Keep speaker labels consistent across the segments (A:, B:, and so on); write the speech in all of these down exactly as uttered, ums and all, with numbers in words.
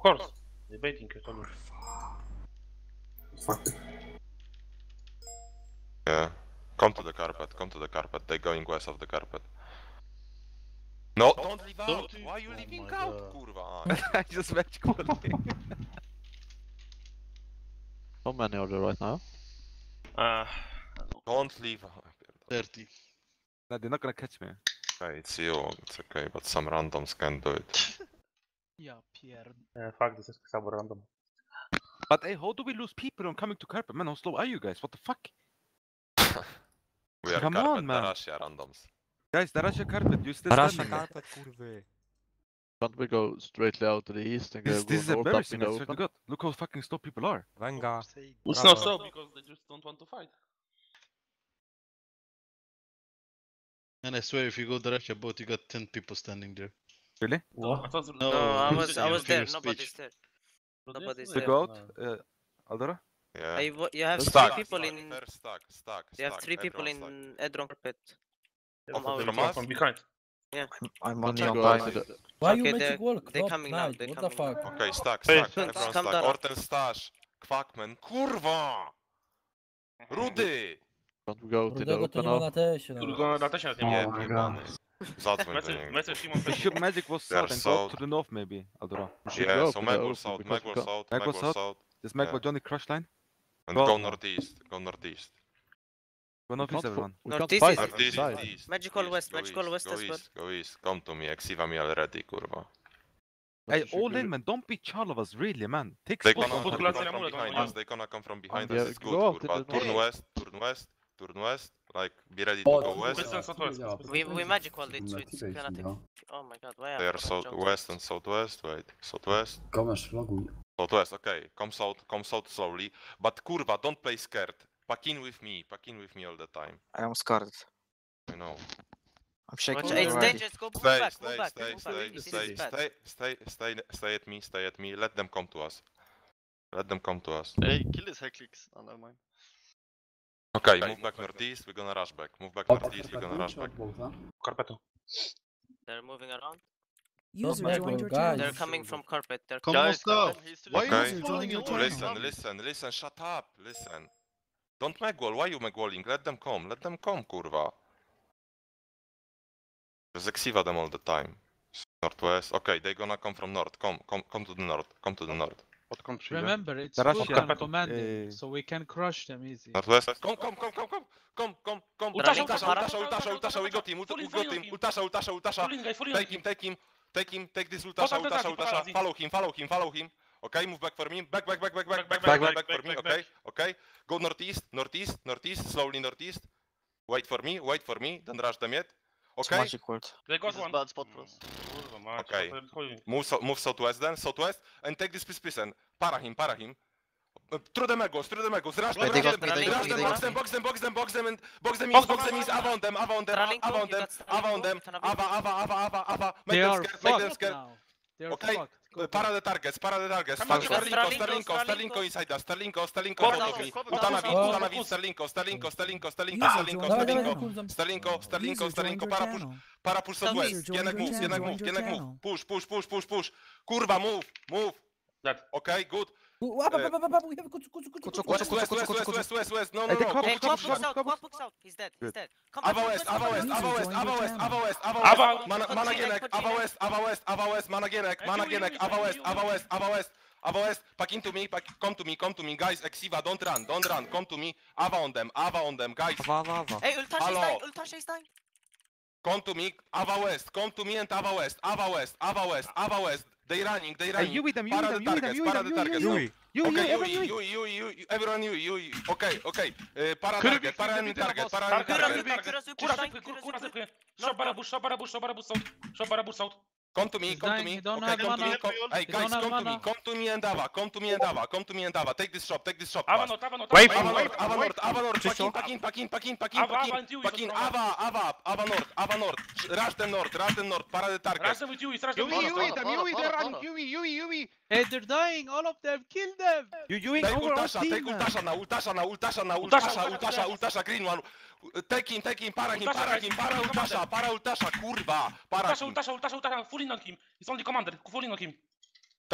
A: course. Debating it on.
B: Fuck.
C: Yeah. Come to the carpet, come to the carpet. They're going west of the carpet. No, don't leave out! Why are you
A: Oh
C: leaving
A: my
C: out,
A: God.
C: kurwa?
D: I just met quality.
E: How many are there right now?
A: Uh,
C: Don't leave out.
F: thirty.
D: No, they're not gonna catch me.
C: Okay, it's you, it's okay, but some randoms can do it.
G: Ja pierd...
A: uh, fuck, this is sub random.
D: But hey, how do we lose people on coming to carpet? Man, how slow are you guys? What the fuck?
C: We are
D: Come
C: carpet
D: on, man.
C: Russia randoms.
D: Guys, the Russia carpet, you still
E: Russia
D: standing there.
E: carpet, kurwy. Can't we go straightly out to the east and
D: This,
E: go
D: this is
E: north up in
D: embarrassing,
E: the
D: I swear to
E: open?
D: God. Look how fucking slow people are.
E: Venga.
A: It's
E: Bravo.
A: not so because they just don't want to fight.
F: And I swear, if you go to Russia boat, you got ten people standing there.
D: Really?
A: What?
F: No,
H: No, I
F: in
H: was I
F: your
H: was there.
F: previous
H: Nobody's
F: speech.
H: there. Nobody's
D: To
H: there.
D: go out, uh, Aldora?
C: Yeah.
H: I, wa- you have
C: Stack,
H: three people
C: stack,
H: in.
C: first stack, stack,
H: You have
C: stack,
H: three people
C: everyone
H: in Edron carpet.
A: Yeah,
H: From our
C: from
H: team.
C: us?
A: from behind.
E: I'm
D: Let's
E: only on
D: go
E: time
D: outside.
E: to the...
I: Why
H: Okay,
I: you
H: they're-
I: magic wall?
H: they're
I: Crop
H: coming now,
I: night,
H: they're
I: what the
H: coming
I: fuck?
H: now.
C: Okay, stack,
A: Hey,
C: stack, everyone
H: calm
C: stack.
H: down.
C: Orten stash, Quackman, kurwa! Rudy!
E: Can't we go to the
I: Rudego to
E: open
I: nie ma
E: now?
I: na tesie.
A: Tu
I: no.
A: go na tesie nie
C: Nie,
A: ma.
C: jebany. Zadzwoń do
A: Message,
C: niego.
A: message Simon.
D: The ship magic was
C: They are
D: south and go
C: south.
D: to the north maybe, Aldora.
E: We should
C: Yeah,
E: go
C: so
E: to the
C: Meg will
E: open
C: south,
E: because
C: Meg
E: we
C: will
E: can't-
C: south,
D: Meg
C: Meg
D: will
C: will
D: south?
C: south.
D: This Meg
C: Yeah.
D: with Johnny crush line?
C: And
D: Go.
C: go northeast, go northeast.
D: Go
E: we
D: northeast
E: can't fo-
D: everyone.
E: We
H: No,
E: can't
H: this
E: fight
H: is-
E: from
C: Northeast,
E: inside.
C: east,
H: Magical
C: east,
H: west,
C: go
H: magical
C: east,
H: west
C: go
H: as well.
C: east, Go east, come to me, Exiva me already, kurwa.
E: But
D: Hey,
E: we should
D: all
E: go-
D: in man, don't be child of us, really man. Take
C: They
D: spot
C: gonna
D: on
A: put
C: come
D: target.
A: glass in
C: from
A: amulet,
C: behind
A: on
C: us, they gonna come from behind
E: Yeah,
C: us, it's
E: go
C: good,
E: out in
C: kurwa.
E: the
C: Turn
H: north.
C: west, turn west, turn west, like, be ready to
B: O,
C: go west.
A: West and southwest.
H: We we magic walled it, so
B: Na
H: it's
B: tyle
H: gonna
B: się
H: take.
B: da.
H: Oh my god, why
C: They
H: I
C: are
H: forgot
C: south,
H: jump
C: west
H: down.
C: and southwest, wait, southwest.
B: Komasz, loguj.
C: Southwest, okay, come south, come south slowly. But kurwa, don't play scared. Pack in with me, pack in with me all the time.
J: I am scared.
C: I know.
J: I'm shaking
H: Watch,
J: already.
H: it's dangerous. Go move
C: Stay,
H: back,
C: stay,
H: move back,
C: stay,
H: move
C: stay,
H: back. This
C: stay,
H: is bad.
C: stay, stay, stay, stay at me, stay at me. Let them come to us. Let them come to us.
F: Hey, kill this Heclix. Oh, never mind.
C: Okay, move back northeast, we're gonna rush back. Move back
B: Od
C: northeast, we're gonna rush back.
B: Bolta?
A: Carpetu.
H: They're moving around.
I: User Magic joined wall, your guys.
H: They're coming from carpet. They're
F: Come
H: coming
F: on,
H: from
F: stuff.
H: carpet.
F: Why
C: Okay.
F: are you falling in
I: Listen,
C: Listen, listen, listen, shut up, listen. Don't magwall, why you magwalling? Let them come, let them come, kurwa. Just exiva them all the time. Northwest, okay, they're gonna come from north. Come, come, come to the north, come to the north.
A: Pod country.
G: Remember, it's
D: The Russia
G: Vulcan
D: carpet,
G: commanding,
D: uh,
G: so we can crush them easy.
C: Northwest, come, come, come, come, come, come, come, come.
A: Utasha,
C: Utasha,
A: Utasha,
C: Utasha, Utasha, Utasha, we got him, we got him, Utasha, Utasha, Utasha.
A: Full in, guys, full in.
C: Take him, take him, take him, take this Utasha,
A: Potem
C: Utasha,
A: Zaki,
C: Utasha.
A: Zaki.
C: Follow him, follow him, follow him. Okay, move back for me. Back, back, back, back, back, back,
A: Back,
C: back,
A: back,
C: back for me.
A: back,
C: Okay, okay. Go northeast, northeast, northeast, slowly northeast. Wait for me, wait for me. Don't rush them yet.
J: It's
C: Okay.
J: magic word.
A: They got
F: This is
A: one.
F: bad spot for us.
A: Kurwa mać,
C: Okej.
A: to jest chuj.
C: Move, so, move southwest then, southwest, and take this piece, piece and para him, para him. Uh, Through the megos, through the megos. Rush them,
J: They
C: rush
J: got
C: them,
J: me, they got
C: rush
J: me,
C: them,
J: they
C: box
J: got
C: them,
J: me.
C: box them, box them, box them, and box them in,
A: Box,
C: box
A: box,
C: them in.
A: box,
C: Avon them, avon them,
H: Tralinko,
C: avon
H: you
C: them,
H: got
C: avon them,
H: Tralinko,
C: ava, ava, ava, ava, ava. Make
G: They
C: them
G: are
C: scared, make them
G: fucked
C: scared.
G: now. They are
C: Okay,
G: fucked. Go
C: Uh,
G: back.
C: Para the targets, para the targets.
A: Come on,
C: Starlinko,
H: Starlinko,
C: Starlinko,
H: Starlinko.
C: Starlinko inside us. Starlinko, Starlinko,
A: Cover
C: follow
A: down,
C: me.
A: cover
C: Utana
A: down,
C: vid,
I: cover
C: Utana
I: down.
C: vid, Starlinko, Starlinko, Starlinko, Starlinko,
I: User
C: Starlinko,
I: joined- dawaj, dawaj,
C: Starlinko.
I: dawaj,
C: Starlinko, Starlinko,
I: User
C: Starlinko,
I: joined
C: para
I: your
C: push,
I: channel.
C: para push southwest.
I: User
C: Jednak
I: joined
C: move,
I: your
C: jednak
I: channel,
C: move,
I: joined your
C: jednak move.
I: channel.
C: Push, push, push, push, push. Kurwa, move, move.
A: Dead.
C: Okay, good.
I: Up, up, up, up, up, we have kucu, kucu, kucu,
J: Kucu,
I: kucu.
C: West, west, west, west, west, west, west. No, no,
D: Hey, they
C: no.
D: come-
H: Hey,
C: Go,
H: Quap
C: go,
H: books
C: go.
H: out, Quap books out. He's dead, he's
D: Good.
H: dead. Come
C: Ava
H: back,
C: west,
H: come
C: Ava
H: back,
C: west,
H: come
C: Ava
H: back.
C: west, Ava west, Ava west, Ava
A: Ava.
C: west. Mana- Managienek, Ava west, Ava west, Ava west, Managienek, Managienek, Ava west, Ava west, Ava west. Ava west, pack into me, pack, come to me, come to me, guys. Exiva, don't run, don't run, come to me. Ava on them, Ava on them, guys.
J: Ava, ava, ava.
H: Hey, Ultasha is
C: Hello.
H: dying, Ultasha is dying.
C: Come to me, Ava west, come to me and Ava west, Ava west, Ava west, Ava west. They running, they
D: Hey,
C: running.
D: you with them, you
C: Para
D: with
C: the
D: them, you with them,
C: targets,
D: you with
C: para
D: them,
C: the
D: you,
C: targets.
D: you,
C: no.
D: you, you,
C: Okay,
D: you,
C: you,
D: everyone, you.
C: you, you, you, you, everyone, you, you, you. Okay, okay. Uh, para
F: Could
C: target,
F: it be
C: para
F: the
C: enemy
F: middle
C: target,
F: boss?
C: para
A: Target,
C: enemy
A: target,
C: target.
H: Kura
A: target.
H: Zuku,
A: Kura
H: Kura
A: zepy,
H: Zuku,
A: kura
H: Kura
A: zepy.
H: No,
A: Shop barabus, shop barabus, shop barabus south. Shop barabus south.
C: Come to me,
G: He's
C: come to
G: dying,
C: me.
G: he don't
C: Okay,
G: have
C: come to me.
G: mana.
C: Come, hey
G: He
C: guys,
G: don't have
C: come to me.
G: mana.
C: Come to me and Ava. Come to me and Ava. Come to me and Ava. Take this shop. Take this shop.
A: Ava
C: fast.
A: not, Ava not.
D: Wait,
A: Ava
C: Ava
A: not,
C: North, Ava North, Ava North.
J: Czysto?
C: Pack in, pack in, pack in, pack in,
A: Ava,
C: pack
A: Ava
C: in,
A: and you is
C: pack in.
A: on Ava.
C: Ava, Ava, Ava North, Ava North. Rush them North, rush them North. Para the target.
A: Rush them with you, rush them
F: Yui,
A: with
F: Yui,
A: you.
F: them, Yui, they're running, Yui, Yui, Yui.
G: Hey, they're dying, all of them, kill them!
D: You doing
C: Take
D: over our
C: Ultasha,
D: team,
C: take
D: man.
C: Ultasha now, Ultasha now, Ultasha now,
A: Ultasha,
C: Ultasha,
A: Ultasha,
C: Ultasha, Ultasha, green one. Take him, take him, para him,
A: Ultasha,
C: para
A: guys,
C: him, para
A: full
C: Ultasha,
A: commander.
C: para Ultasha, kurwa, para
A: Utasha,
C: him.
A: Utasha, Utasha, Utasha, full in on him. He's only commander, full in on him.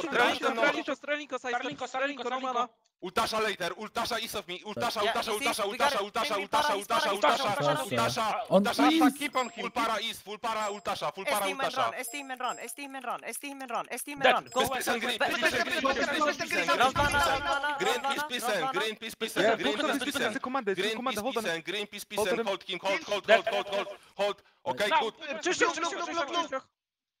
C: more.
D: Stralinko,
C: Ten more.
D: Stralinko, Stralinko, side
A: Starlinko,
D: step, Stralinko, no
A: Starlinko,
D: mana.
C: Ultasza later, ultasza east of me, ultasza,
H: Yeah,
C: ultasza,
H: east,
C: ultasza,
H: we got
C: ultasza,
H: it.
C: ultasza,
H: Bring me
C: ultasza,
H: para,
C: ultasza,
H: east,
C: ultasza,
H: para,
I: east,
C: ultasza,
I: On
C: ultasza,
I: east.
C: keep on him, full para east, full para ultasza, full para
H: S T man
C: ultasza.
H: run, S T man run, S T man run, S T man run, S T man
C: Dead.
H: run. Go
C: Peace,
H: west,
C: peace and
H: west,
C: green,
H: west,
C: peace,
H: west,
C: peace,
H: west,
C: peace,
H: west,
C: peace,
H: west,
C: peace,
H: west,
C: peace,
H: Round
C: peace,
H: mana,
C: peace,
H: round mana,
C: Green
H: round
C: peace,
H: mana,
C: peace,
H: round
C: and
H: mana.
C: green peace, peace,
D: Yeah,
C: and green
D: Bukta,
C: peace,
D: this
C: peace,
D: is
C: and
D: the commander, this is
C: green
D: the commander,
C: peace,
D: hold on.
C: peace, and green peace, peace,
D: Hold
C: and
D: on.
C: hold him, hold, hold,
A: Dead.
C: hold, hold, hold, hold. Okay,
A: Now,
C: good.
A: Krzysztof, Krzysztof, Krzysztof, Krzysztof.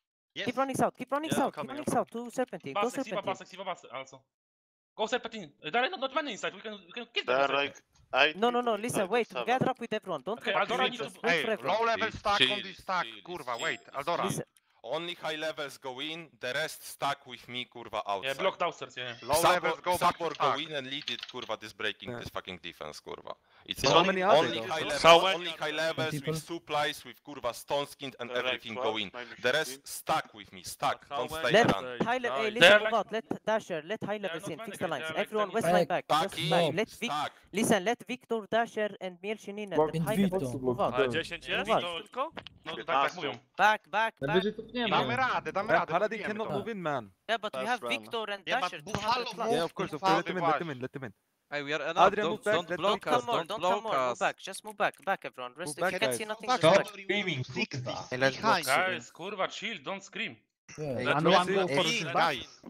K: Keep running south, keep running
A: Yeah,
K: south, keep
A: coming,
K: running
A: I'm
K: south to Serpentine, go
A: Bus, Exiva
K: Serpentine.
A: bus, Exiva bus also. Go Serpentine. Uh, There are not, not many inside. We can we can kill them.
L: They're
A: inside.
L: like eight
K: No, no, no,
L: people
K: listen,
L: inside
K: wait,
L: of seven.
K: gather up with everyone, don't
A: Okay,
K: come
A: Aldora
K: back,
A: needs to-
K: just wait
B: Hey,
K: for everyone.
B: low level stack on
F: Chill,
B: this stack,
F: chill,
B: kurwa,
F: chill,
B: wait,
F: chill.
B: Aldora.
K: Listen,
C: Only high levels go in, the rest stuck with me, kurwa, outside.
A: Yeah, block downstairs, yeah.
B: Low
C: Support,
B: levels go back to
C: support go
B: stack.
C: in and lead it, kurwa, this breaking
D: Yeah.
C: this fucking defense, kurwa. It's
D: How
C: only,
D: many are
C: only
D: there, though?
C: high levels,
B: So when-
C: only high levels
I: People?
C: with supplies, with kurva stone skin and
B: Correct,
C: everything
B: twelve,
C: go in.
B: minus
C: The rest
B: fifteen.
C: stuck with me, stuck.
A: How
C: Don't
A: many
C: stay
K: Let
C: around.
K: high level, hey,
A: They're
K: listen,
A: like-
K: move out. Let Dasher, let high levels
A: not
K: in, fix
A: managers,
K: the lines.
A: they're like
K: Everyone
A: ten
K: west
I: people.
K: line back,
C: Stuck
K: just
C: in,
K: back. Let Vic,
C: stuck.
K: listen, let Victor, Dasher and Mirchin in and
I: In
K: high
I: Vito.
K: levels move out.
A: Ale dziesięć jest?
K: Move
A: To
K: out.
A: tylko? No tak, tak
B: piętnaście.
A: mówią.
K: Back, back, back.
B: Damy radę, damy
D: Man,
B: radę.
D: Paladin
B: dobijemy
D: cannot
B: to.
D: move in, man.
K: Yeah, but we
F: Fast
K: have
F: run.
K: Victor and
F: Yeah, but
K: Dasher,
F: Buffalo
K: two hundred plus.
F: move.
D: Yeah, of course, of
B: Buffalo
D: course. Let him in, let him in, let him in.
G: Hey, we are enough.
D: Adrian,
G: Don't,
D: move back,
G: don't
D: let
G: block
K: Don't
G: us.
K: come more,
G: Don't
K: don't come
G: block
K: more, move
G: us.
K: back, just move back, back everyone. Rest,
D: back,
K: if you can
D: guys.
K: see nothing,
F: Back.
K: just back.
F: Screaming, sixty.
H: Hey, let's
F: Behind.
H: box.
A: Guys, kurwa, chill, don't scream.
I: Yeah.
H: Hey,
A: Let's
H: one
A: go
H: go
A: for
H: if-
A: it.
F: Guys,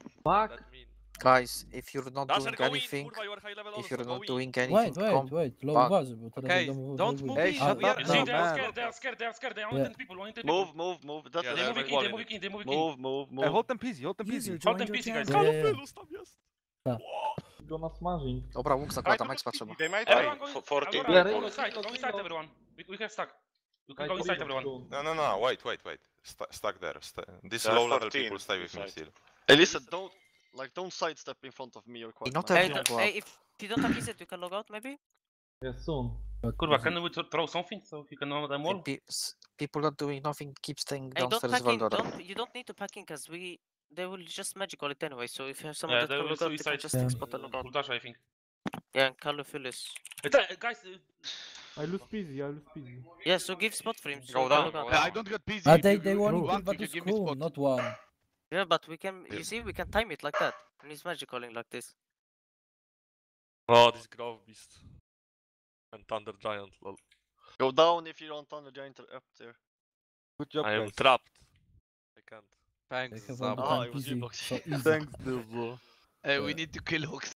H: Guys, if you're not doing anything, if you're not doing anything,
I: Wait, wait,
H: come
I: wait. Low
H: back.
I: uważy, bo teraz
G: Okay,
I: będą
G: don't
I: wyjść.
G: move
D: Hey,
G: in.
D: shut
G: We
D: up
G: are
A: You
D: now,
A: see, they are
D: man.
A: scared, they are scared, they are scared, they are
I: Yeah.
A: only ten people, only ten people.
F: move, move, move. That's
A: They
F: that's
A: moving in, they moving in, they moving in.
F: Move, move,
D: Hey,
F: move.
D: hold them peasy, hold them peasy.
A: Hold them peasy, guys.
I: Yeah, yeah, yeah.
H: Dobra, łuk zakładam, expa trzeba.
B: They might
A: Everyone
B: wait.
A: go,
B: forty.
A: everyone go inside, go inside everyone. We, we have stuck. You can go inside everyone.
C: No, no, no, wait, wait, wait. St stuck there. St These
B: There are
C: low level
B: fourteen
C: people stay with me
B: inside.
C: still.
F: Hey, listen, don't like don't sidestep in front of me or quite.
H: Not
K: Hey,
H: everyone
K: don't-
H: go
K: hey,
H: up.
K: if you don't have reset, you can log out maybe?
A: Kurwa, can we th- throw something so you can know them all?
H: Pe- s- People not doing nothing, keep staying
K: Hey, don't
H: downstairs
K: pack in,
H: Valdora.
K: don't, you don't need to pack in, cause we, they will just magical it anyway, so if you have someone
A: Yeah,
K: that
A: they
K: can
A: will
K: log out, they can
A: suicide.
K: just
I: Yeah.
K: export and log out.
A: Ultasha, I think.
K: Yeah, and Calufil is...
A: Uh, Guys, uh,
D: I lose peasy, I lose peasy.
K: Yeah, so give spot frames. so
A: Go
K: you can
A: down,
K: log
A: go
K: out.
A: down.
E: I don't got busy.
I: Ah,
E: If
I: they,
E: you-
I: they
E: if
I: want
E: you
I: to
E: want,
I: but
E: you can
I: it's
E: give me
I: cool,
E: spot.
I: not one.
K: Yeah, but we can, you see, we can time it like that. And it's magicaling like this.
E: Oh, this Grove Beast. And Thunder Giant, lol.
F: Go down if you don't on the giant up there.
D: Good job,
E: I am
D: guys.
E: trapped. I can't.
I: They
G: Thanks,
I: have
G: Zab.
I: one
F: Ah,
I: time
F: it was
I: easy,
F: you, Boxy.
I: so easy.
D: Thanks, Dilbo.
E: Hey,
I: we
E: need to kill Hooks.